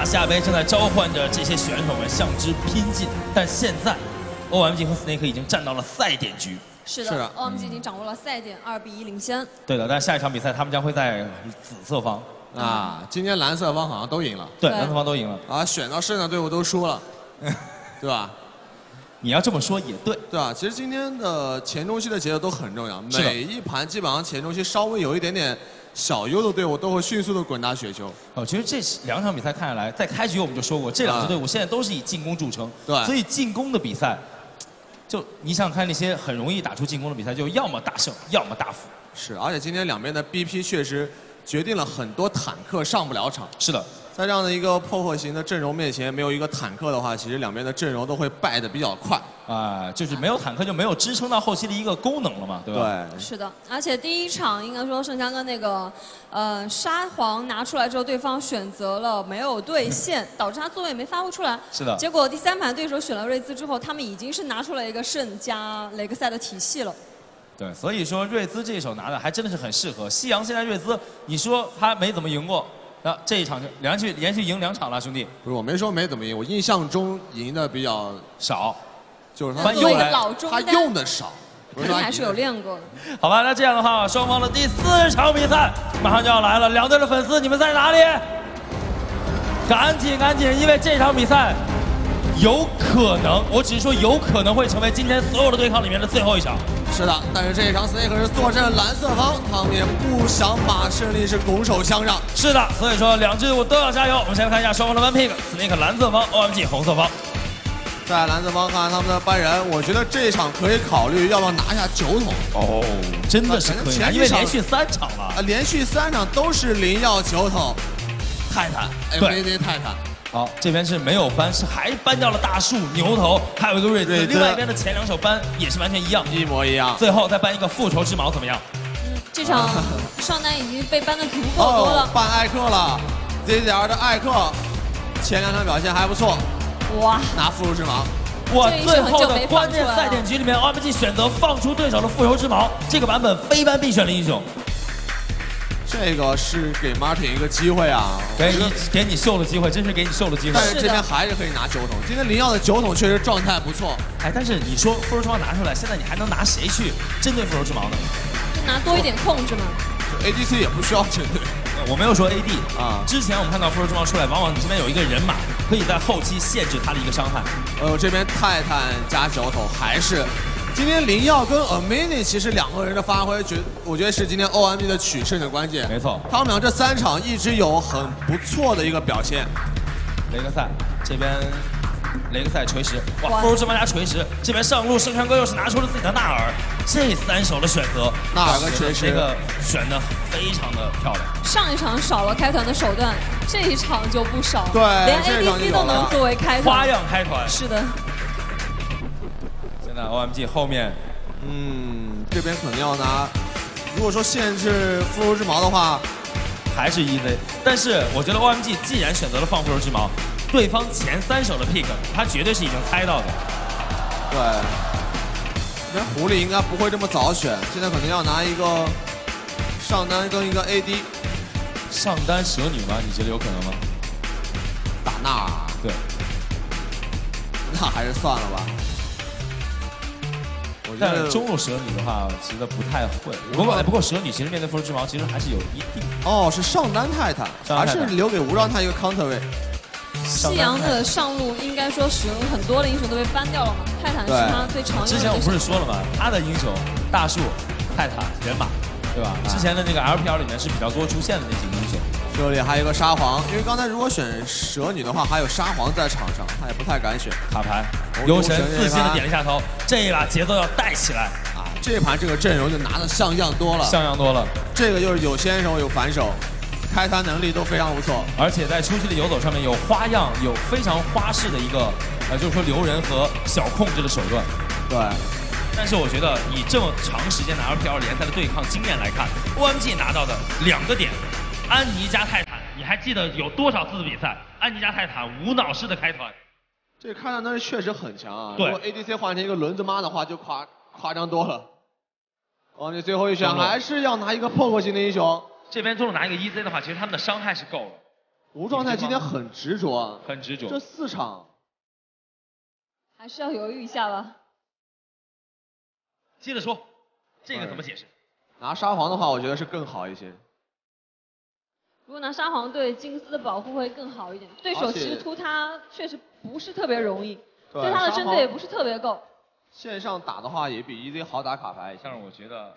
下杯正在召唤着这些选手们向之拼进，但现在 OMG 和 Snake 已经站到了赛点局。 是的 ，OMG 已经掌握了赛点，2比1领先。 对的，但下一场比赛他们将会在紫色方。 啊，今天蓝色方好像都赢了。 对，蓝色方都赢了。 啊，选到胜的队伍都输了，对吧？ 你要这么说也对， 对吧？其实今天的前中期的节奏都很重要，每一盘基本上前中期稍微有一点点小优的队伍都会迅速的滚大雪球。 哦，其实这2场比赛看下来，在开局我们就说过，这2支队伍现在都是以进攻著称， 对， 所以进攻的比赛，就你想看那些很容易打出进攻的比赛，就要么大胜，要么大负。 是，而且今天两边的 BP 确实决定了很多坦克上不了场。 是的。 在这样的一个破获型的阵容面前，没有一个坦克的话，其实两边的阵容都会败得比较快。 啊，就是没有坦克就没有支撑到后期的一个功能了嘛，对吧？ 对。 是的，而且第一场应该说盛强哥那个沙皇拿出来之后，对方选择了没有兑现，导致他作用也没发挥出来。 是的。 结果第3盘对手选了瑞兹之后，他们已经是拿出了一个圣加雷克赛的体系了。 对，所以说瑞兹这一手拿的还真的是很适合。夕阳现在瑞兹，你说他没怎么赢过。那这一场就连续赢2场了，兄弟。 不是，我没说没怎么赢，我印象中赢的比较少， 就是他用他用的少， 肯定还是有练过的。 好吧，那这样的话，双方的第4场比赛马上就要来了，两队的粉丝你们在哪里？赶紧，因为这场比赛有可能，我只是说有可能会成为今天所有的对抗里面的最后一场。 是的，但是这一场 Snake 是坐镇蓝色方，他们也不想把胜利是拱手相让。 是的，所以说2支队伍都要加油。我们先来看一下双方的 One Pick，Snake 蓝色方 ，OMG 红色方。 在蓝色方看他们的班人，我觉得这一场可以考虑要不要拿下9桶。 哦，真的是可以拿，因为连续3场了。 连续3场都是0要9桶，泰坦 ，MVD 泰坦。 好，这边是没有搬，是还搬掉了大树、牛头，还有一个瑞兹。另外一边的前2手搬也是完全一模一样。 最后再搬一个复仇之矛，怎么样？ 这场上单已经被搬的足够多了。 搬艾克了 ，ZZR 的艾克，前2场表现还不错。 哇！ 拿复仇之矛。 哇！最后的关键赛点局里面 ，OMG 选择放出对手的复仇之矛，这个版本非班必选的英雄。 这个是给 Martin 一个机会啊， 给你秀的机会，真是给你秀的机会。 但是这边还是可以拿9桶，今天0要的9桶确实状态不错。 哎，但是你说复仇之矛拿出来，现在你还能拿谁去针对复仇之矛呢？ 就拿多一点控制嘛。 ADC 也不需要针对。 我没有说 AD 啊，之前我们看到复仇之矛出来，往往你这边有一个人马，可以在后期限制他的一个伤害。 这边泰坦加9桶还是。今天0耀跟 Amazing 其实2个人的发挥，我觉得是今天 OMG 的取胜的关键。 没错， 他们俩这3场一直有很不错的一个表现。 雷克赛这边，雷克赛锤石，哇，复仇之矛加锤石，这边上路盛川哥又是拿出了自己的纳尔，这3手的选择， 纳尔跟锤石， 这个选的非常的漂亮。 上一场少了开团的手段，这一场就不少， 对， 连 ADC 都能作为开团， 花样开团。 是的。 那 OMG 后面， 这边可能要拿，如果说限制复仇之矛的话， 还是 EZ。但是我觉得 OMG 既然选择了放复仇之矛，对方前3手的 pick， 他绝对是已经猜到的。 对，这边狐狸应该不会这么早选，现在可能要拿一个上单跟一个 AD。 上单蛇女吗？你觉得有可能吗？ 打纳尔。 对。 那还是算了吧。 但是中路蛇女的话，其实不太会。不过蛇女其实面对复仇之矛，其实还是有一定。 哦，是上单泰坦，还是留给无让他一个 counter 位。 夕阳的上路应该说使用很多的英雄都被 ban 掉了嘛，泰坦是他最常用的。 之前我不是说了吗？他的英雄大树、泰坦、人马，对吧？之前的那个 LPL 里面是比较多出现的那几个英雄。 这里还有一个沙皇，因为刚才如果选蛇女的话，还有沙皇在场上，他也不太敢选。 卡牌，游神自信的点了一下头，这一把节奏要带起来啊！这一盘这个阵容就拿的像样多了， 像样多了。 这个就是有先手有反手，开团能力都非常不错， 而且在初期的游走上面有花样，有非常花式的一个就是说留人和小控制的手段。 对。 但是我觉得以这么长时间的 LPL 联赛的对抗经验来看 ，OMG 拿到的2个点。安妮加泰坦，你还记得有多少次的比赛？安妮加泰坦无脑式的开团， 这开团能力确实很强啊！ 对， 如果 ADC 换成一个轮子妈的话，就夸张多了。哦，你最后一选还是要拿一个破获型的英雄。 这边中路拿一个 EZ 的话，其实他们的伤害是够了。 无状态今天很执着， 很执着。 这4场还是要犹豫一下吧。 接着说，这个怎么解释？ 拿沙皇的话，我觉得是更好一些。 如果拿沙皇对金丝的保护会更好一点，对手其实突他确实不是特别容易，对他的针对也不是特别够。 线上打的话也比 EZ 好打卡牌一些。 但是我觉得，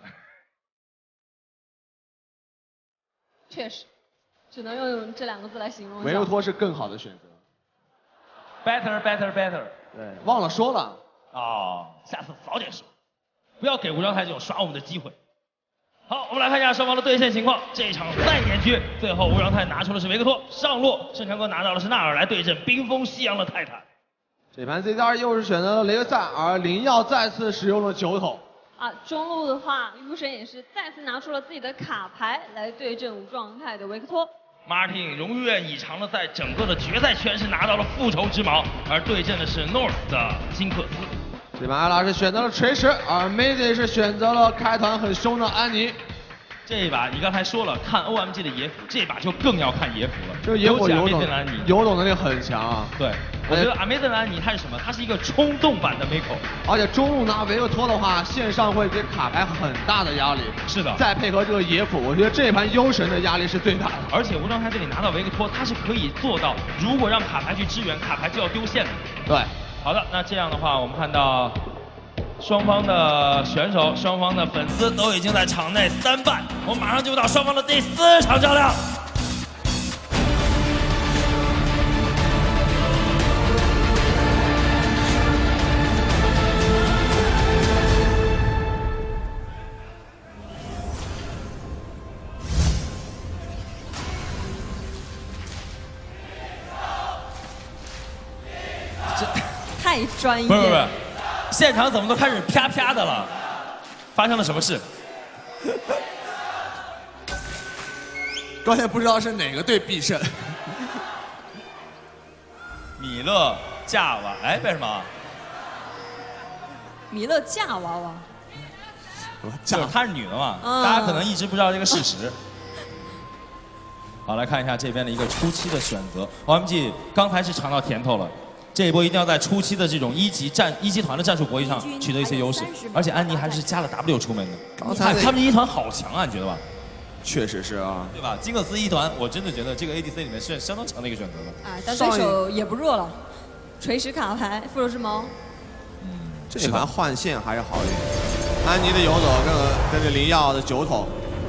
确实，只能用这2个字来形容。 维尤托是更好的选择。 better。 对，忘了说了。 哦，下次早点说，不要给无状态这种耍我们的机会。好，我们来看一下双方的对线情况。这一场赛点局，最后无状态拿出的是维克托，上路盛强哥拿到的是纳尔来对阵冰封夕阳的泰坦。 这盘 ZDR 又是选择了雷克赛，而林耀再次使用了9头。 中路的话，巫神也是再次拿出了自己的卡牌来对阵无状态的维克托。 Martin 如愿以偿的在整个的决赛圈是拿到了复仇之矛，而对阵的是 North 的金克斯。 这盘艾拉是选择了锤石，而 Mazy 是选择了开团很凶的安妮。 这一把你刚才说了看 OMG 的野辅，这把就更要看野辅了。 这个野辅游懂能力很强啊。 对，我觉得 Amazing 安妮它是什么？它是一个冲动版的 Miko， 而且中路拿维克托的话，线上会给卡牌很大的压力。 是的。 再配合这个野辅，我觉得这一盘幽神的压力是最大的。 而且无状态这里拿到维克托，它是可以做到，如果让卡牌去支援，卡牌就要丢线的。 对。 好的，那这样的话，我们看到双方的选手、双方的粉丝都已经在场内3败，我们马上就到双方的第4场较量。 太专业。 不是，现场怎么都开始啪啪的了？发生了什么事？ 关键不知道是哪个队必胜。 米勒嫁娃，哎，为什么？ 米勒嫁娃娃。 就是她是女的嘛，大家可能一直不知道这个事实。好，来看一下这边的一个初期的选择。OMG 刚才是尝到甜头了。这一波一定要在初期的这种一级团的战术博弈上取得一些优势，而且安妮还是加了 W 出门的。刚才他们一团好强啊，你觉得吧？ 确实是啊， 对吧？金克斯一团，我真的觉得这个 ADC 里面是相当强的一个选择的。 但对手也不弱了，锤石卡牌、复仇之矛。 这一盘换线还是好一点。安妮的游走跟着林耀的9头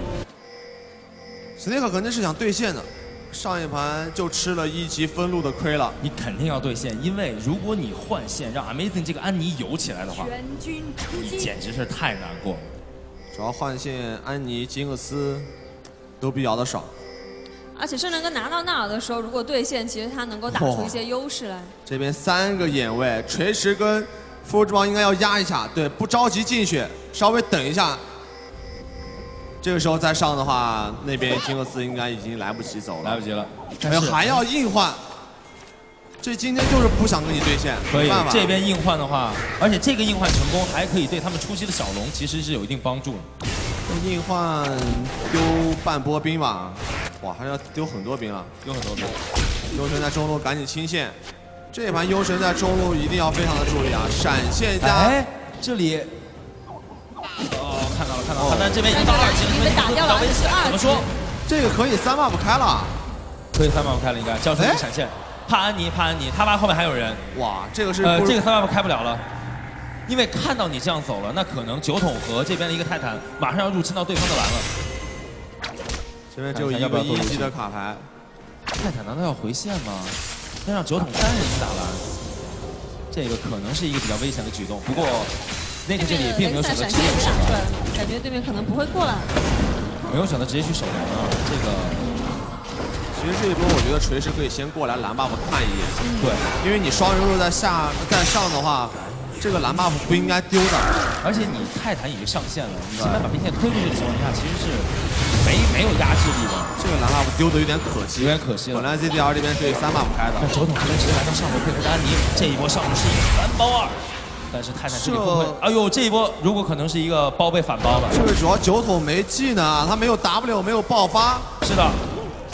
，Snake 肯定是想兑现的。上一盘就吃了1级分路的亏了， 你肯定要兑现，因为如果你换线让 Amazing 这个安妮游起来的话，你简直是太难过了。 主要换线安妮、金克斯都比较的爽， 而且圣人哥拿到纳尔的时候，如果兑现，其实他能够打出一些优势来。 这边3个眼位，锤石跟复仇之矛应该要压一下，对，不着急进血，稍微等一下。这个时候再上的话，那边金克斯应该已经来不及走了， 来不及了。 还要硬换，这今天就是不想跟你对线。 可以，这边硬换的话，而且这个硬换成功还可以对他们初期的小龙其实是有一定帮助的。 硬换丢半波兵吧，哇，还是要丢很多兵了， 丢很多兵。 幽神在中路赶紧清线，这一盘幽神在中路一定要非常的注意啊，闪现加。 哎，这里。看到了，但这边已经到2级了， 被打掉了， 怎么说？ 这个可以3 buff 开了， 可以3 buff 开了，应该交出一个闪现。怕安妮，他爸后面还有人。 哇，这个是这个3 buff 开不了了，因为看到你这样走了，那可能9桶和这边的一个泰坦马上要入侵到对方的蓝了。 这边只有一个1级的卡牌， 泰坦难道要回线吗？要让9桶3人打蓝，这个可能是一个比较危险的举动。不过。那个这里并没有选择直接去守蓝， 感觉对面可能不会过来， 没有选择直接去守蓝啊。这个， 其实这一波我觉得锤石可以先过来蓝 buff 看一眼， 对， 因为你双人路在上的话，这个蓝 buff 不应该丢的。 而且你泰坦已经上线了，你现在把兵线推出去的情况下，其实是没有压制力的。 这个蓝 buff 丢的有点可惜， 有点可惜了。 本来 ZDR 这边是3 buff 开的， 那9桶这边直接来到上路配合安妮，这一波上路是一个3包2。但是泰坦这里不会，哎呦，这一波如果可能是一个包被反包了。 这个主要9桶没技能啊，他没有 W， 没有爆发。 是的，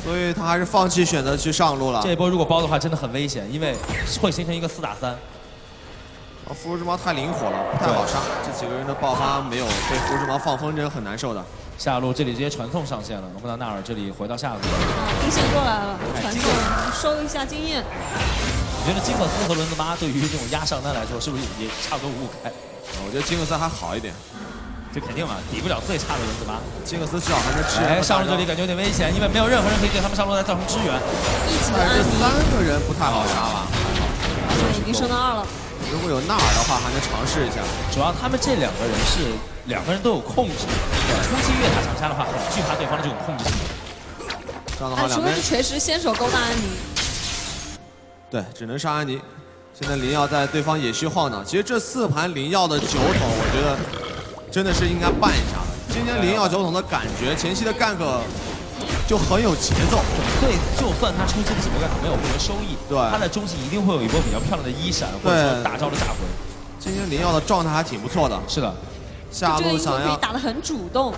所以他还是放弃选择去上路了。 这一波如果包的话，真的很危险，因为会形成一个4打3。 符咒之矛太灵活了，不太好杀。这几个人的爆发没有被符咒之矛放风筝，很难受的。 下路这里直接传送上线了，能不能纳尔这里回到下路？ 兵线过来了，传送收一下经验。 我觉得金克斯和轮子妈对于这种压上单来说，是不是也差不多5开？ 我觉得金克斯还好一点。 这肯定嘛，抵不了最差的轮子妈。 金克斯至少还能支援。 哎，上路这里感觉有点危险，因为没有任何人可以对他们上路来造成支援。 但是这3个人不太好杀吧？ 已经升到2了。 如果有纳尔的话，还能尝试一下。 主要他们这2个人是2个人都有控制，初期越塔长杀的话，很惧怕对方的这种控制性。 这样的话， 除非是锤石先手勾搭安妮。 对，只能杀安妮。现在灵药在对方野区晃荡。其实这4盘灵药的9桶，我觉得。 真的是应该办一下的。今天灵药9桶的感觉，前期的gank就很有节奏。 对，就算他初期的几波gank没有获得收益， 对， 他在中期一定会有一波比较漂亮的1闪，或者说大招的炸魂。 今天灵药的状态还挺不错的。 是的， 下路想要打得很主动。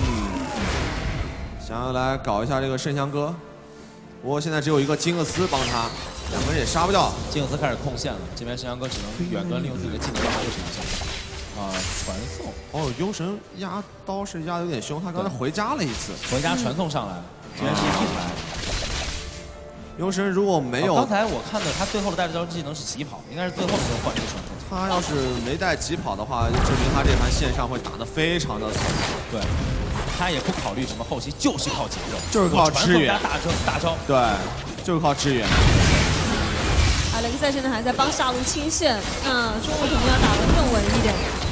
想要来搞一下这个圣香哥，不过现在只有一个金克斯帮他，2个人也杀不掉。 金克斯开始控线了，这边圣香哥只能远端利用自己的技能让他又是一下。 传送哦，幽神压刀是压的有点凶，他刚才回家了一次， 回家传送上来，居然是一排。 幽神如果没有， 刚才我看的他最后的带招技能是疾跑，应该是最后的时候换这个传送。 他要是没带疾跑的话，就证明他这盘线上会打得非常的死。 对，他也不考虑什么后期，就是靠节奏， 就是靠支援大招。对， 就是靠支援。 雷克赛现在还在帮下路清线，中路可能要打得更稳一点。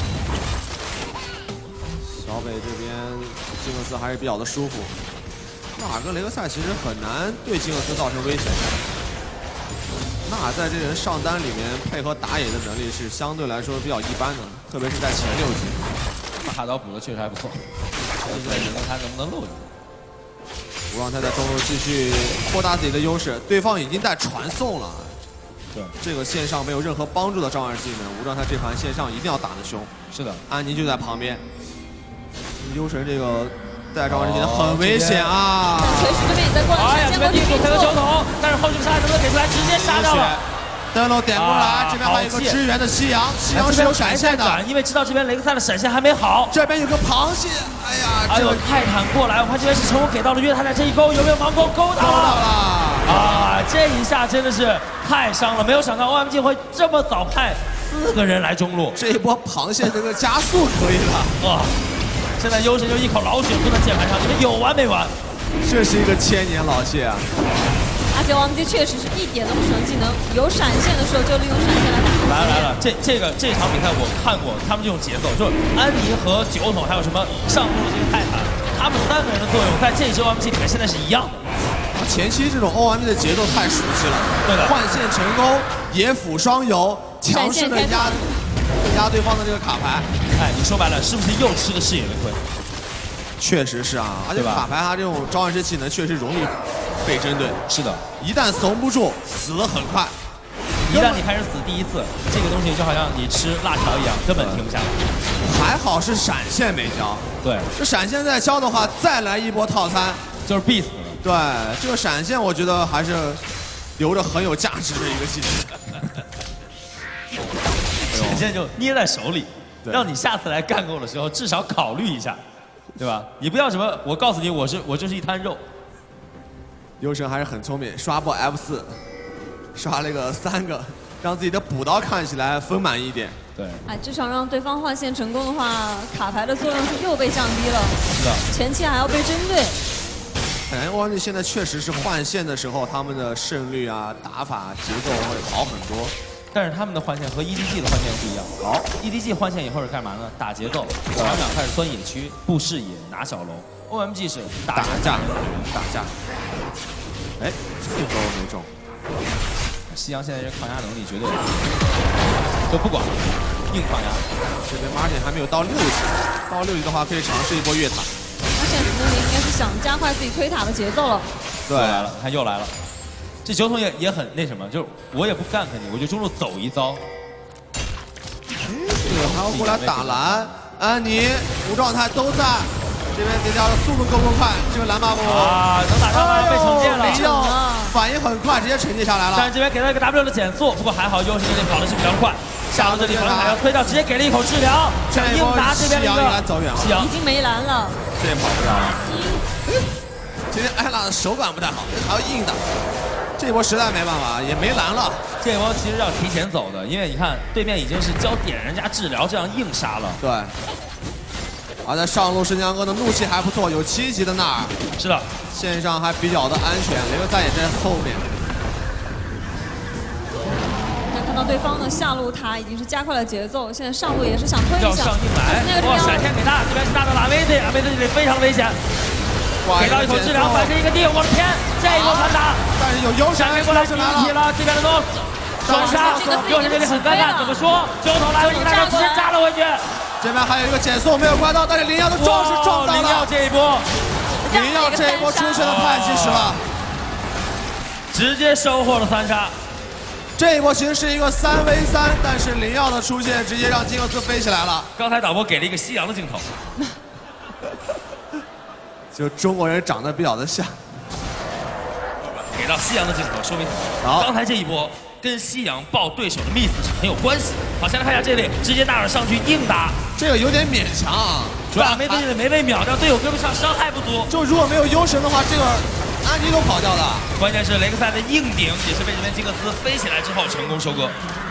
小北这边金克斯还是比较的舒服，纳尔跟雷克赛其实很难对金克斯造成威胁。纳尔在这人上单里面配合打野的能力是相对来说比较一般的，特别是在前6局。 那哈刀补的确实还不错，现在看他能不能漏一个。 无让他在中路继续扩大自己的优势，对方已经带传送了。 对， 这个线上没有任何帮助的召唤技能，无让他这盘线上一定要打得凶。 是的， 安妮就在旁边。幽神这个带召唤技能很危险啊！ 锤石这边也在过来， 哎呀，这边地主配合9桶，但是后续杀能不能给出来？直接杀掉了。 灯笼点过来，这边还有一个支援的夕阳，夕阳是有闪现的， 因为知道这边雷克赛的闪现还没好。 这边有个螃蟹，哎呀， 哎呦，泰坦过来，我看这边是成功给到了约，他在这一勾有没有盲勾勾到了？啊，这一下真的是太伤了，没有想到 OMG 会这么早派4个人来中路， 这一波螃蟹这个加速可以了哇！现在优神就一口老血扑在键盘上，你们有完没完？ 这是一个千年老蟹啊！ 而且王姬确实是一点都不省技能，有闪现的时候就利用闪现来打。 来了，这场比赛我看过，他们这种节奏，就是安妮和9桶还有什么上路的这些泰坦，他们3个人的作用在这支 OMG 里面现在是一样的。 前期这种 OMG 的节奏太熟悉了， 对的， 换线成功，野辅双游，强势的压对方的这个卡牌。 哎，你说白了，是不是又吃了视野的亏？ 确实是啊，而且卡牌它这种召唤师技能确实容易被针对。 是的， 一旦怂不住，死得很快。 一旦你开始死第1次，这个东西就好像你吃辣条一样，根本停不下来。 还好是闪现没交， 对， 这闪现再交的话，再来一波套餐就是必死了。 对，这个闪现我觉得还是留着很有价值的一个技能。 闪现就捏在手里，让你下次来干够的时候至少考虑一下，对吧？你不要什么，我告诉你我就是一滩肉。 幽神还是很聪明，刷波 F4，刷了个3个，让自己的补刀看起来丰满一点。 对， 哎，至少让对方换线成功的话，卡牌的作用是又被降低了。 是的， 前期还要被针对。 哎，OMG现在确实是换线的时候，他们的胜率啊、打法节奏会好很多。 但是他们的换线和 EDG 的换线不一样。好 ，EDG 换线以后是干嘛呢？打节奏，船长开始钻野区、布视野、拿小楼。OMG 是打架。 哎，这一波没中。 夕阳现在这抗压能力绝对都不管了，硬抗压。 这边 Martin 还没有到6级，到6级的话可以尝试一波越塔。 他现在可能应该是想加快自己推塔的节奏了。 对，来了，看又来了。这9桶也很那什么，就是我也不gank你，我就中路走一遭。 这个还要过来打蓝，安妮无状态都在。 这边叠加的速度够不够快？这个蓝马布啊，能打上吗？被惩戒了。 林耀反应很快，直接惩戒下来了。 但是这边给了一个 W 的减速，不过还好，优势这里跑的是比较快。下到这里，防海要推掉，直接给了一口治疗。硬拿这边的一个夕阳已经没蓝了， 这也跑不了。今天艾拉的手感不太好，还要硬打。这一波实在没办法，也没蓝了。 这一波其实要提前走的，因为你看对面已经是交点人家治疗，这样硬杀了。 对。而在上路，申江哥的怒气还不错，有7级的纳尔。 是的， 线上还比较的安全，雷克萨也在后面。 看到对方的下路塔已经是加快了节奏，现在上路也是想推一下。 要上硬来，哇！闪现给他，这边是大的拉维兹，拉维兹这里非常危险。给到一口治疗，反身一个地，我的天！这一波反打， 但是有优闪给过来是一体了，这边的诺双杀，右手这里很尴尬，怎么说？最后头来了一个大招，直接扎了回去。 这边还有一个减速没有刮到，但是林耀的撞是撞到了。 林耀这一波， 林耀这一波出现的太及时了， 直接收获了3杀。 这一波其实是一个3v3，但是林耀的出现直接让金克斯飞起来了。 刚才导播给了一个夕阳的镜头。 就中国人长得比较的像， 给到夕阳的镜头，说明刚才这一波跟夕阳爆对手的 miss 是很有关系。好，先来看一下这里，直接纳尔上去硬打， 这个有点勉强啊， 主要没被秒掉，队友跟不上，伤害不足。 就如果没有幽神的话，这个安迪都跑掉的。 关键是雷克萨的硬顶也是被这边金克斯飞起来之后成功收割。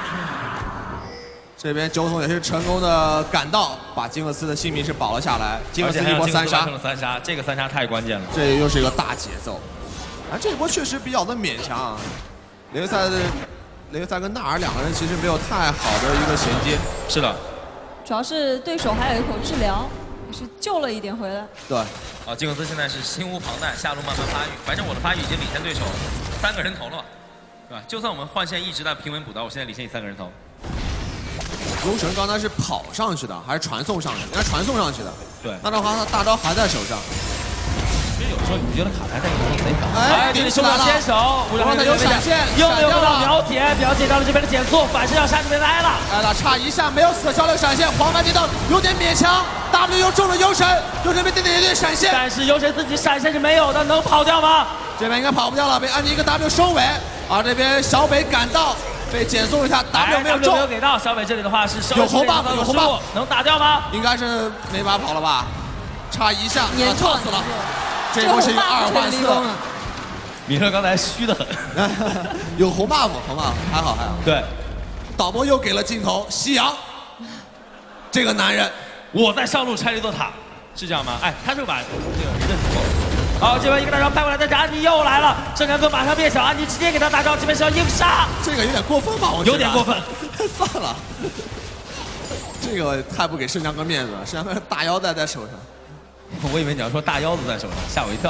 这边九总也是成功的赶到，把金克斯的性命是保了下来。金克斯一波3杀， 3杀，这个3杀太关键了。 这又是一个大节奏，啊，这一波确实比较的勉强。雷克萨跟纳尔两个人其实没有太好的一个衔接。 是的， 主要是对手还有一口治疗，也是救了一点回来。 对。 啊，金克斯现在是心无旁贷，下路慢慢发育，反正我的发育已经领先对手3个人头了嘛，对吧？就算我们换线一直在平稳补刀，我现在领先你3个人头。 幽神刚才是跑上去的，还是传送上去？应该传送上去的。 对。 那的话，他大招还在手上。 其实有时候你觉得卡牌在一个贼反。 哎， 这里收到先手， 刚才有闪现， 又没有得到秒解到了这边的减速，反身要杀这边的艾拉。 艾拉差一下没有死，交流闪现，黄牌地道有点勉强。W 又中了幽神，幽神被点点点闪现， 但是幽神自己闪现是没有的，能跑掉吗？ 这边应该跑不掉了，被安妮一个 W 收尾。而这边小北赶到。被减速了一下 ，W 没有中， 没有给到小北这里的话是有红 buff， 有红 buff， 能打掉吗？ 应该是没法跑了吧，差一下， 撞死了。这波是一个2换4。 米勒刚才虚的很， 有红 buff， 还好。 对， 导播又给了镜头，夕阳，这个男人， 我在上路拆了一座塔，是这样吗？哎，他就把这个认错了。好，这边一个大招拍过来，但是安迪又来了，盛强哥马上变小，安迪直接给他大招，这边是要硬杀， 这个有点过分吧？我觉得有点过分， 算了，这个太不给盛强哥面子了，盛强哥大腰带在手上， 我以为你要说大腰子在手上，吓我一跳。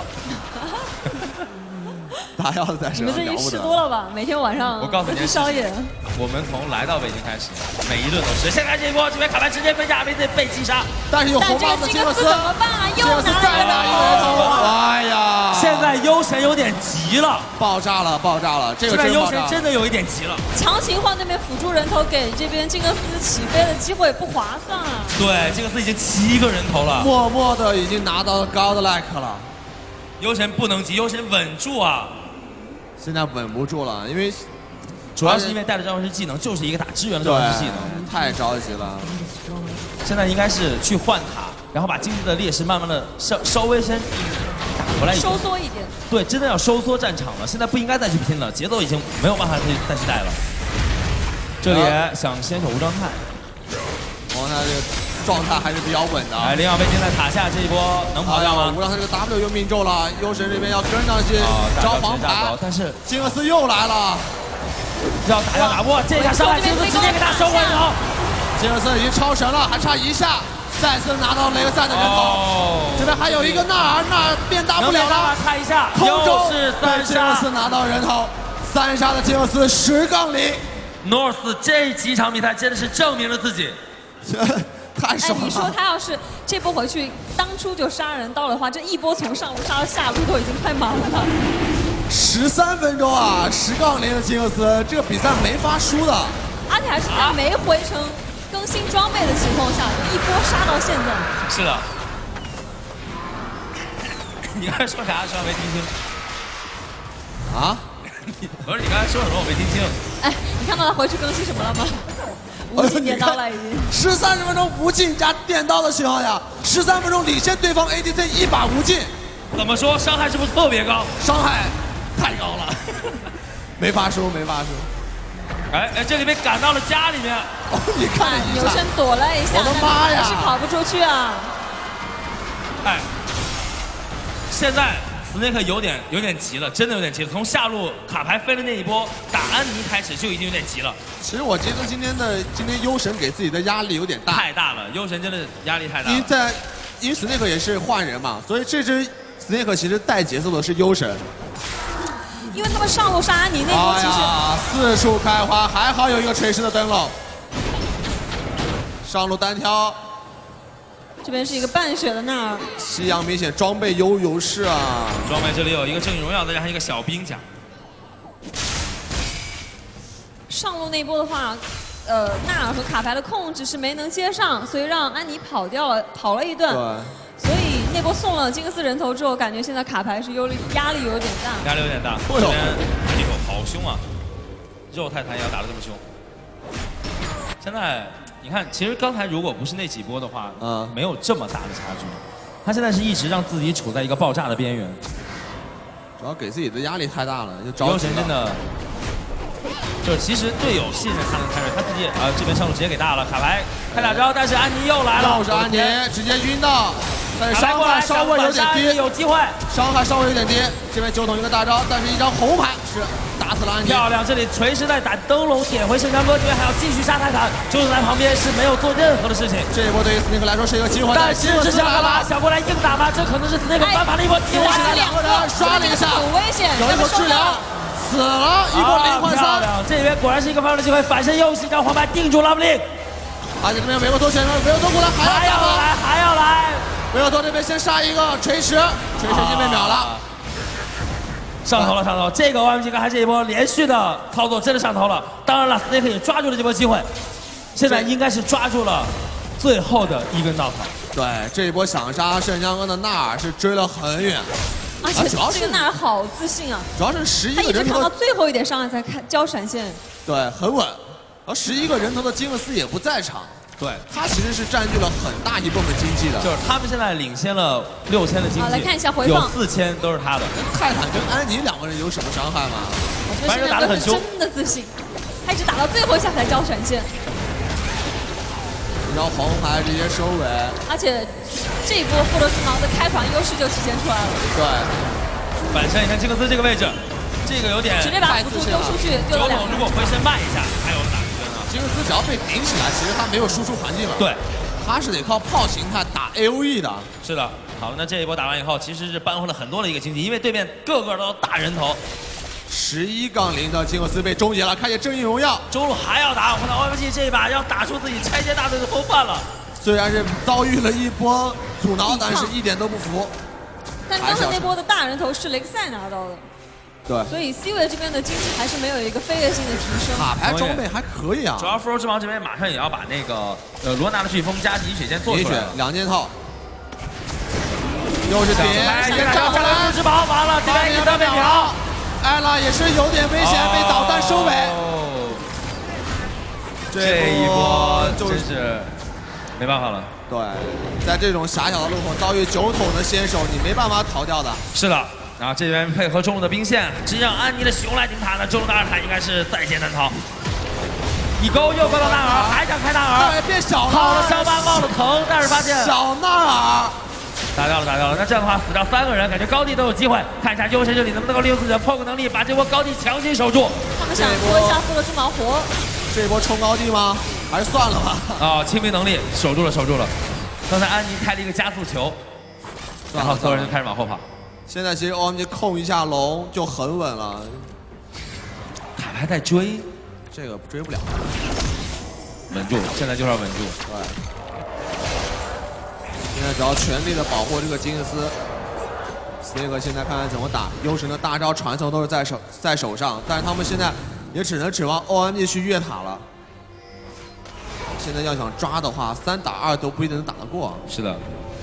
大腰子在手上， 你们最近吃多了吧？每天晚上我告诉你吃宵夜。 我们从来到北京开始，每一顿都吃。先看这一波，这边卡牌直接被亚维兹被击杀， 但是有红帽的金克斯怎么办啊？又拿一个人头，哎呀！ 现在幽神有点急了， 爆炸了！这个幽神真的有一点急了。 强行换那边辅助人头给这边金克斯起飞的机会不划算啊！ 对，金克斯已经7个人头了， 默默的已经拿到Godlike了。 幽神不能急，幽神稳住啊！ 现在稳不住了，因为主要是因为带着召唤师技能，就是一个打支援的召唤师技能， 太着急了。 现在应该是去换塔，然后把经济的劣势慢慢的稍微先打回来， 收缩一点。 对，真的要收缩战场了，现在不应该再去拼了，节奏已经没有办法再去带了。这里想先手无状态， 王他这个状态还是比较稳的。 哎，林耀飞现在塔下这一波能跑掉吗？ 无让他这个 W 又命中了，幽神这边要跟上去招黄牌， 但是金克斯又来了， 要打不过，这下上来金克斯直接给他收回头。 金克斯已经超神了，还差一下，再次拿到雷克萨的人头。这边还有一个纳尔变大不了了， 差一下， 空中是3杀， 金克斯拿到人头，3杀的金克斯10-0。 North 这几场比赛真的是证明了自己。 太爽了！ 你说他要是这波回去当初就杀人刀的话，这一波从上路杀到下路都已经快满了。 13分钟啊，10-0的金克斯，这个比赛没法输的。 而且还是在没回城更新装备的情况下，一波杀到现在。 是的。 你刚才说啥？说没听清。 啊？ 我说你刚才说什么？我没听清。 哎，你看到他回去更新什么了吗？无尽点刀了已经。 30分钟无尽加电刀的情况下，13分钟领先对方 ADC 一把无尽。 怎么说？伤害是不是特别高？ 伤害太高了，没法说，没法说。 哎，这里面赶到了家里面。 哦，你看了一下， 牛神躲了一下， 我的妈呀， 但是跑不出去啊。 哎，现在 Snake 有点急了，真的有点急了。从下路卡牌飞的那一波打安妮开始就已经有点急了。 其实我觉得今天优神给自己的压力有点大， 太大了，优神真的压力太大了。 因为 Snake 也是换人嘛，所以这支 Snake 其实带节奏的是优神。 因为他们上路杀安妮那波其实四处开花，还好有一个锤石的灯笼。上路单挑， 这边是一个半血的纳尔。 夕阳明显装备优势啊！ 装备这里有一个正义荣耀，再加上一个小兵甲。 上路那波的话，纳尔和卡牌的控制是没能接上，所以让安妮跑了一段。 对。 所以那波送了金克斯人头之后，感觉现在卡牌是压力有点大。 压力有点大。这边哎呦，好凶啊！肉泰坦也要打得这么凶。现在你看，其实刚才如果不是那几波的话，没有这么大的差距。他现在是一直让自己处在一个爆炸的边缘。 主要给自己的压力太大了，就着急了。 真的。就是其实队友信任他能开瑞，他自己这边上路直接给大了，卡牌开大招，但是安妮又来了， 又是安妮直接晕到，但是伤害稍微有点低， 有机会， 伤害稍微有点低。这边九筒一个大招，但是一张红牌是打死了安妮。 漂亮，这里锤石在打灯笼点回圣枪哥，这边还要继续杀泰坦，九筒在旁边是没有做任何的事情。 这一波对于 Snake 来说是一个机会， 但是这是干嘛？想过来硬打吗？这可能是 Snake 翻盘的一波机会。 两个人刷了一下， 很危险， 有一波治疗。死了一波0换3， 这边果然是一个翻盘的机会，反身又是一张黄牌定住拉布林， 而且这边维奥托前面，维奥托过来还要来， 维奥托这边先杀一个锤石，锤石已经被秒了， 上头了，这个 OMG 刚才这一波连续的操作真的上头了，当然了 Snake 也抓住了这波机会，现在应该是抓住了最后的一根稻草。 对，这一波想杀圣枪哥的纳尔是追了很远。 而且这个纳尔好自信啊！ 主要是11个人头， 他一直扛到最后一点伤害才交闪现。 对，很稳。而11个人头的金克斯也不在场， 对， 他其实是占据了很大一部分经济的。 就是他们现在领先了6000的经济。 好，来看一下回放， 有4000都是他的。 泰坦跟安妮两个人有什么伤害吗？ 我觉得现在都是真的自信，他一直打到最后一下才交闪现。 然后黄牌直接收尾， 而且这一波复仇之矛的开团优势就体现出来了。 对， 反身你看金克斯这个位置，这个有点直接把辅助丢出去，丢了2个。 如果回身慢一下，还有打一针啊。 金克斯只要被顶起来，其实他没有输出环境了。 对， 他是得靠炮形态打 AOE 的。 是的，好了，那这一波打完以后，其实是扳回了很多的一个经济，因为对面个个都大人头。 11-0的金克斯被终结了，开启正义荣耀， 中路还要打，我看到 OMG 这一把要打出自己拆解大队的风范了。 虽然是遭遇了一波阻挠，但是一点都不服。 但刚才那波的大人头是雷克赛拿到的， 对， 所以 C 位这边的经济还是没有一个飞跃性的提升。 卡牌装备还可以啊， 主要复仇之矛这边马上也要把那个罗纳的飓风加饮血剑做出来了 ，2件套。又是点， 先站过来，复仇之矛完了，这边一个被秒。 艾拉也是有点危险，被导弹收尾。 这一波真是没办法了。 对，在这种狭小的路口遭遇9筒的先手，你没办法逃掉的。 是的，然后这边配合中路的兵线，直接让安妮的熊来顶塔呢。中路的2塔应该是再见难逃。一勾又勾到纳尔，还想开纳尔， 变小了， 好了，伤疤冒了疼，但是发现小纳尔。 打掉了，那这样的话死掉3个人，感觉高地都有机会。看一下优神这里能不能够利用自己的 poke 能力，把这波高地强行守住。 他们想拖一下复仇之矛活。 这波冲高地吗？还是算了吧。 啊，清兵能力守住了。刚才安妮开了一个加速球，然后所有人就开始往后跑。 现在其实 OMG 控一下龙就很稳了。 卡牌在追， 这个追不了。 稳住，现在就是要稳住。 对。现在只要全力的保护这个金克斯 ，Snake 现在看看怎么打。优神的大招传送都是在手上，但是他们现在也只能指望 OMG 去越塔了。现在要想抓的话，3打2都不一定能打得过。 是的，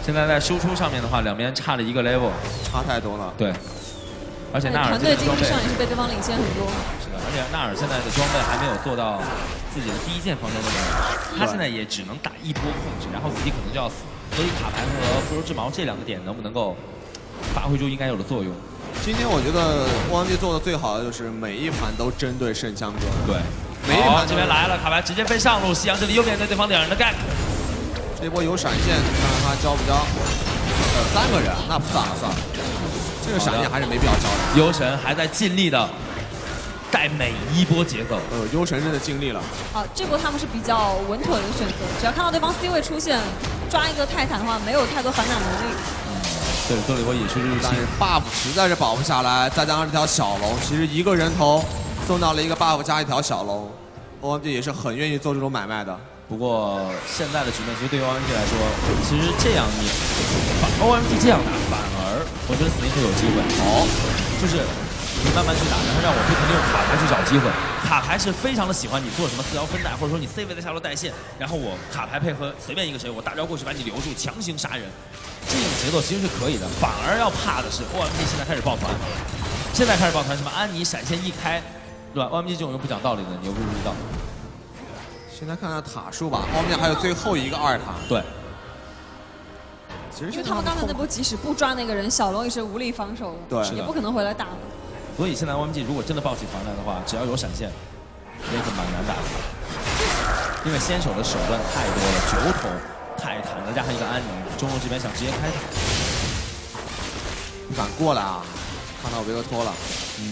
现在在输出上面的话，两边差了一个 level， 差太多了。 对，而且纳尔团队经济上也是被对方领先很多。 是的，而且纳尔现在的装备还没有做到自己的第一件防装的能力，他现在也只能打一波控制，然后自己可能就要死。所以卡牌和复仇之矛这两个点能不能够发挥出应该有的作用？ 今天我觉得 OMG 做的最好的就是每一盘都针对圣枪哥。 对， 每一盘这边来了，卡牌直接飞上路，夕阳这里又面对对方2人的 gank。 这波有闪现，看看他交不交。3个人，那算了算了，这个闪现还是没必要交的。 幽神还在尽力的带每一波节奏。 幽神真的尽力了。 好，这波他们是比较稳妥的一个选择，只要看到对方 C 位出现，抓一个泰坦的话，没有太多反打能力。 对，做了一波野区入侵， 但是 buff 实在是保不下来，再加上这条小龙，其实一个人头送到了一个 buff 加一条小龙 ，OMG 也是很愿意做这种买卖的。 不过现在的局面，其实对于 OMG 来说，其实这样你OMG 这样打，反而我觉得 Snake 有机会。就是你慢慢去打，然后让我不停地用卡牌去找机会。卡牌是非常的喜欢你做什么4条分带，或者说你 C 位在下路带线，然后我卡牌配合随便一个谁，我大招过去把你留住，强行杀人。这种节奏其实是可以的，反而要怕的是 OMG 现在开始抱团。现在开始抱团，什么安妮闪现一开，对吧 ？OMG 这种又不讲道理的，你又不知道。 现在看看塔数吧，后面还有最后一个2塔。 对。 其实因为他们刚才那波即使不抓那个人，小龙也是无力防守的， 对， 也不可能回来打。 所以现在 OMG 如果真的抱起团来的话，只要有闪现，也是蛮难打的。因为先手的手段太多了，9桶泰坦再加上一个安妮，中路这边想直接开塔， 不敢过来啊！看到维克托了。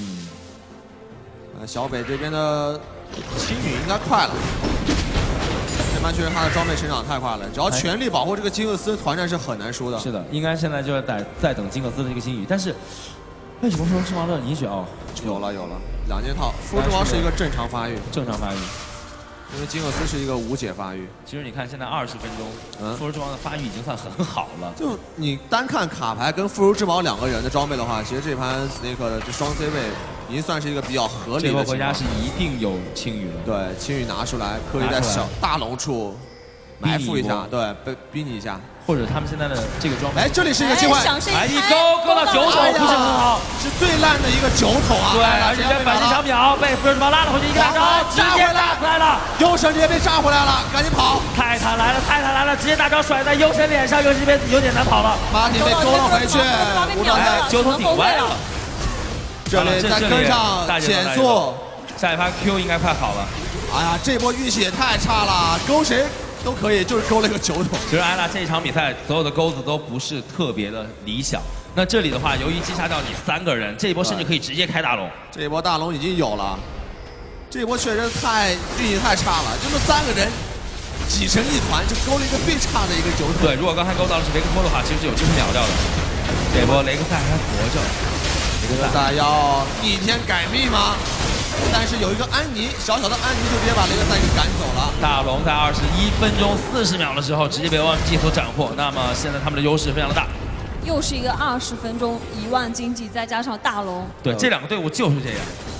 小北这边的青羽应该快了。这盘确实他的装备成长太快了，只要全力保护这个金厄斯，团战是很难输的。 是的，应该现在就是在等金厄斯的这个新羽，但是为什么复仇之矛的饮血哦？ 有了2件套，复仇之矛是一个正常发育，因为金厄斯是一个无解发育。 其实你看现在20分钟，复仇之矛的发育已经算很好了。 就你单看卡牌跟复仇之矛2个人的装备的话，其实这盘 Snake 的这双 C 位已经算是一个比较合理的情况。 这波回家是一定有青羽的。 对，青羽拿出来，刻意在大龙处埋伏一下，对，逼你一下。 或者他们现在的这个装备， 这里是一个机会， 一勾到9桶，不是很好， 是最烂的一个9桶啊！ 对，而且反击2秒被复仇之矛拉了回去，一个大招直接打出来了， 幽神直接被炸回来了，赶紧跑！ 泰坦来了，直接大招甩在幽神脸上，幽神这边有点难跑了。 马丁被勾了回去 ，9桶顶歪了， 这里再跟上减速， 下一盘 Q 应该快好了。 哎呀，这波运气也太差了，勾谁都可以，就是勾了一个9桶。 其实艾拉这一场比赛所有的钩子都不是特别的理想。那这里的话，由于击杀掉你3个人，这一波甚至可以直接开大龙。 这一波大龙已经有了，这一波确实运气太差了，就这3个人挤成一团，就勾了一个最差的一个9桶。 对，如果刚才勾到的是雷克托的话，其实是有机会秒掉的。这波雷克赛还活着， 雷克赛要逆天改命吗？但是有一个安妮，小小的安妮就直接把雷克赛给赶走了。 大龙在21分钟40秒的时候直接被 OMG 所斩获，那么现在他们的优势非常的大。 又是一个20分钟1万经济，再加上大龙。 对，这2个队伍就是这样。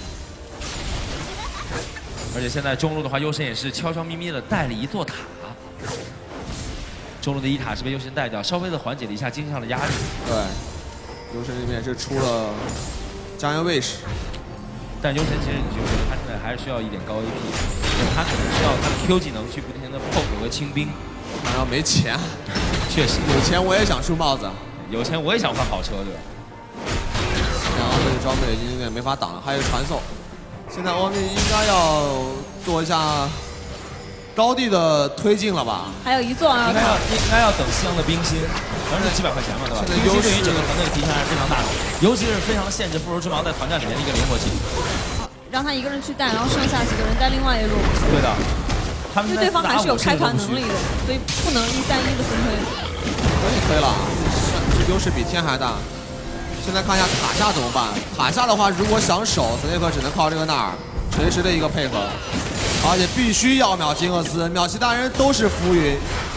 而且现在中路的话，幽神也是悄悄咪咪的带了一座塔。中路的1塔是被幽神带掉，稍微的缓解了一下经济上的压力。 对，幽神这边也是出了加油卫士。 但幽神其实你就觉得他现在还是需要一点高 AP， 他可能需要他的 Q 技能去不停的 poke 和清兵。 然后没钱， 确实有钱我也想出帽子， 有钱我也想换好车，对吧？ 然后这个装备已经有点没法挡了，还有传送。现在 OMG 应该要做一下高地的推进了吧？ 还有一座2塔， 应该要等西洋的冰心，反正是700块钱嘛，对吧？冰心对于整个团队的提升还是非常大的，尤其是非常限制复仇之矛在团战里面的一个灵活性。 让他一个人去带，然后剩下几个人带另外一路。 对的，他们因为对方还是有开团能力的，所以不能131的分推。 可以推了，这优势比天还大。现在看一下塔下怎么办？塔下的话，如果想守，Snake只能靠这个纳尔垂直的一个配合，而且必须要秒金厄斯，秒其他人都是浮云。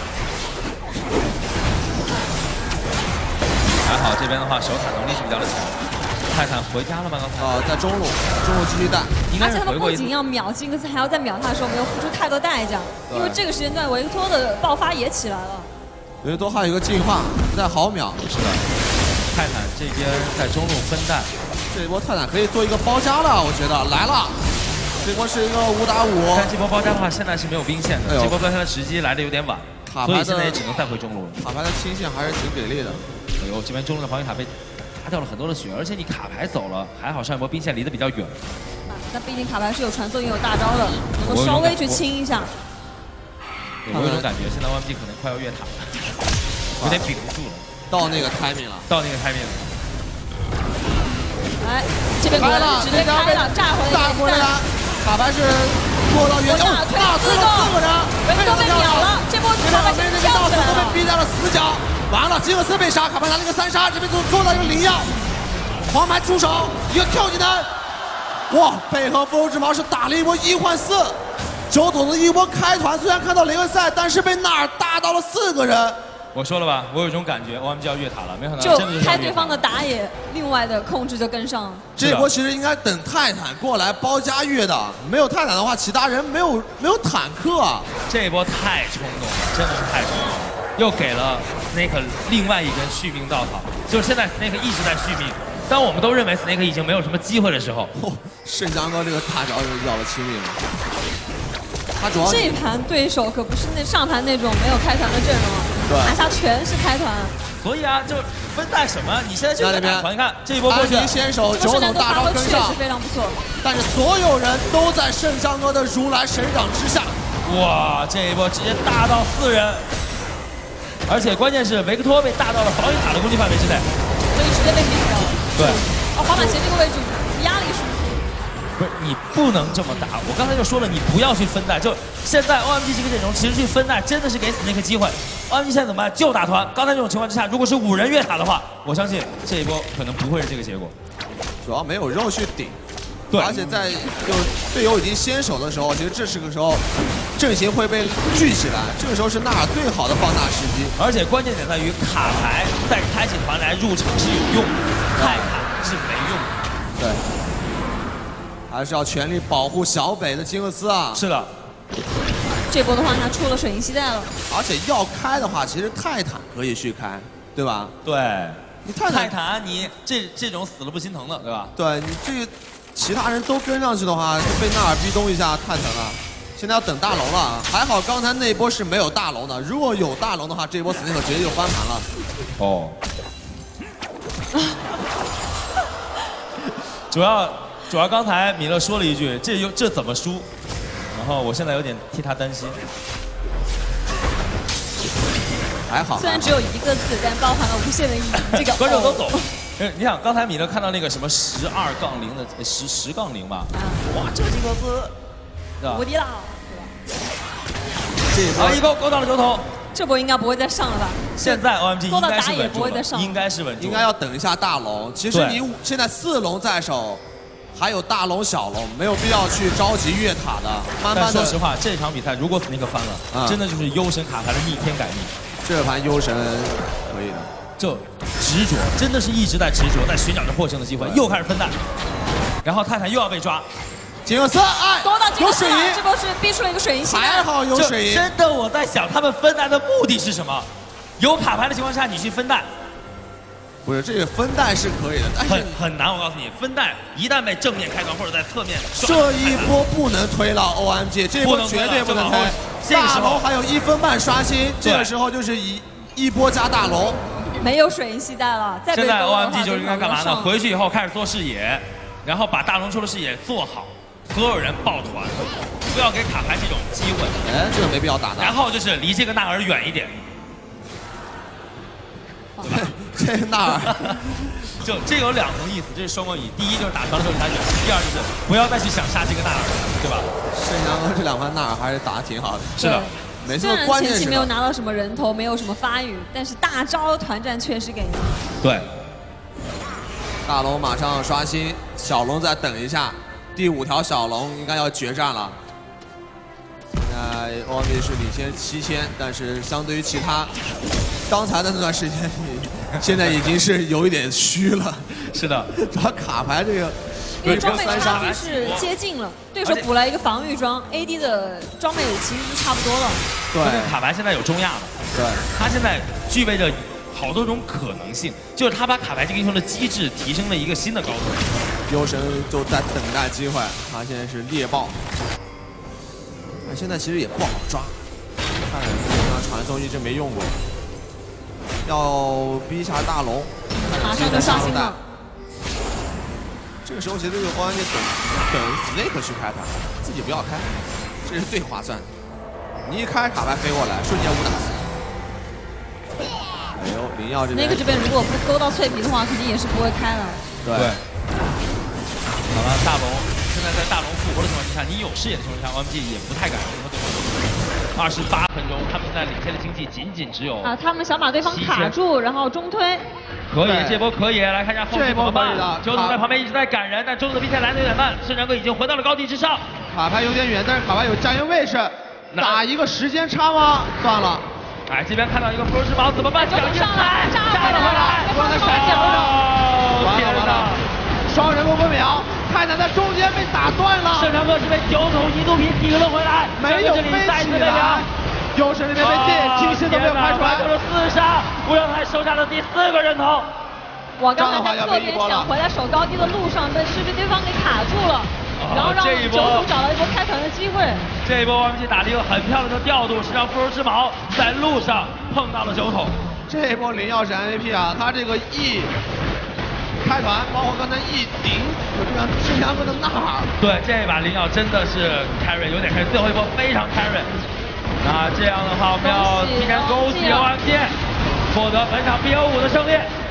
还好这边的话守塔能力是比较的强。泰坦回家了吗？刚才？ 在中路继续带。 而且他们不仅要秒金厄斯，还要在秒他的时候没有付出太多代价，因为这个时间段维克托的爆发也起来了。 维多还有一个进化，不在毫秒。 是的，泰坦这边在中路分蛋， 这一波泰坦可以做一个包夹了，我觉得来了。这波是一个5打5。 但这波包夹的话，现在是没有兵线的，这波包夹的时机来的有点晚，所以现在也只能再回中路了。 卡牌的清线还是挺给力的。 哎呦，这边中路的防御塔被打掉了很多的血，而且你卡牌走了，还好上一波兵线离得比较远。 那毕竟卡牌是有传送也有大招的，能够稍微去清一下。 我有种感觉，现在 OMG 可能快要越塔了，有点顶不住了。 到那个 timing 了， 到那个 timing 了。 哎，这边开了，直接开了，炸回来。 卡牌是落到原地，大推了4个人， 维克多被秒了，这波卡牌先跳起来了， 都被逼在了死角。完了，金克斯被杀，卡牌拿了一个3杀，这边做到一个0药，黄牌出手，一个 Q 技能，哇，配合复活之矛是打了一波1换4，九筒子一波开团，虽然看到雷克赛，但是被纳尔打到了4个人。 我说了吧，我有一种感觉 ，OMG 要越塔了，没想到就真的开对方的打野，另外的控制就跟上了。 这一波其实应该等泰坦过来包夹越的，没有泰坦的话，其他人没有坦克啊。 这一波太冲动了，真的是太冲动了，又给了 Snake 另外一根续命稻草，就是现在 Snake 一直在续命。当我们都认为 Snake 已经没有什么机会的时候， 圣江哥这个大招就要了亲命了。他主要这一盘对手可不是那上盘那种没有开团的阵容啊， 对， 塔下全是开团。 所以啊，就分蛋什么？你现在就在打团，你看这一波过去， 安妮先手9筒大招跟上， 确实非常不错。 但是所有人都在圣江哥的如来神掌之下。 哇，这一波直接大到4人，而且关键是维克托被大到了防御塔的攻击范围之内， 所以直接被秒掉了。 对。 滑板鞋这个位置压力输出。 不是你不能这么打，我刚才就说了，你不要去分蛋。就现在 OMG 这个阵容，其实去分蛋真的是给死那个机会。OMG 现在怎么办？就打团。刚才这种情况之下，如果是5人越塔的话，我相信这一波可能不会是这个结果。 主要没有肉去顶， 对， 而且在就队友已经先手的时候，其实这是个时候阵型会被聚起来，这个时候是纳尔最好的放大时机。 而且关键点在于卡牌在开启团来入场是有用，泰坦是没用的。 对。还是要全力保护小北的金克斯啊！ 是的， 这波的话他出了水银系带了， 而且要开的话，其实泰坦可以去开，对吧？ 对， 你泰坦你这种死了不心疼的，对吧？ 对你这个其他人都跟上去的话，就被纳尔逼咚一下太疼了。现在要等大龙了，还好刚才那一波是没有大龙的，如果有大龙的话，这一波死内可直接就翻盘了。 哦，主要刚才米勒说了一句，这怎么输？然后我现在有点替他担心。 还好， 虽然只有1个字，但包含了无限的意义。这个观众都走。你想刚才米勒看到那个什么12-0的10-0吧？哇，这个金克斯，对吧？ 无敌了， 对吧？这一波一勾勾到了9筒。 这波应该不会再上了吧？ 现在 OMG 应该是稳住了， 应该是稳住， 应该要等一下大龙。其实你现在4龙在手。还有大龙、小龙，没有必要去着急越塔的，慢慢的。 说实话，这场比赛如果Snake翻了，真的就是幽神卡牌的逆天改命。 这盘幽神可以的， 就执着，真的是一直在执着，在寻找着获胜的机会。又开始分蛋，然后泰坦又要被抓。 金克斯，哎，有水银， 这波是逼出了一个水银系， 还好有水银。 真的，我在想他们分蛋的目的是什么？有卡牌的情况下，你去分蛋。 不是这个分蛋是可以的，但是很难。我告诉你，分蛋一旦被正面开团或者在侧面， 这一波不能推了 OMG， 这一波绝对不能推。大龙还有1分半刷新，这个时候就是一波加大龙， 没有水银系带了。 现在 OMG 就是应该干嘛呢？回去以后开始做视野，然后把大龙出的视野做好，所有人抱团，不要给卡牌这种机会。 哎，这个没必要打的。 然后就是离这个纳尔远一点。 这纳尔， 就这有2层意思，这是双关语。第一就是打团的时候离他远，第二就是不要再去想杀这个纳尔，对吧？ 圣阳哥这2盘纳尔还是打得挺好的。 是的， 每次关键前期没有拿到什么人头，没有什么发育，但是大招团战确实给力。 对， 大龙马上刷新，小龙再等一下，第5条小龙应该要决战了。现在 OMG 是领先7000，但是相对于其他刚才的那段时间，现在已经是有一点虚了。 是的， 主要卡牌这个因为装备差距是接近了，对手补来一个防御装 ，AD 的装备其实就差不多了。 对， 卡牌现在有中亚了， 对， 他现在具备着好多种可能性，就是他把卡牌这个英雄的机制提升了一个新的高度。 幽神就在等待机会，他现在是猎豹，现在其实也不好抓，看这传送一直没用过，要逼一下大龙， 马上就上心了。 这个时候其实这个关键等 Snake 去开他，自己不要开，这是最划算的。你一开卡牌飞过来，瞬间5打4。哎呦，灵耀这边 Snake 这边如果不勾到脆皮的话，肯定也是不会开了。 对。 好了，大龙现在在大龙复活的情况之下，你有视野的情况下 ，OMG 也不太敢和对方28分钟，他们现在领先的经济仅仅只有他们想把对方卡住，然后中推。 可以，这波可以，来看一下后续怎么办。周总在旁边一直在赶人，但周总的兵线来的有点慢，圣长哥已经回到了高地之上。 卡牌有点远，但是卡牌有站营位势，打一个时间差吗？算了。 哎，这边看到一个不之矛怎么办？ 上来，炸回来， 我的闪脚了！天哪！ 双人公分秒，泰坦在中间被打断了。 圣长哥是被9桶1肚皮顶了回来， 没有飞起来。幽神那边被电，金星都没有开出来。 就是4杀，无忧还收下了第4个人头。 我刚才在特别想回来守高地的路上，是被对方给卡住了，然后让九组找到一波开团的机会。 这一波王继打了一个很漂亮的调度，是让复仇之矛在路上碰到了9桶。 这一波灵耀是 MVP 啊，他这个 E 开团，包括刚才E顶，有这样圣强哥的呐喊。 对，这一把灵耀真的是 carry 有点 carry，最后一波非常 carry。那这样的话，我们要提前恭喜OMG获得本场 BO5的胜利。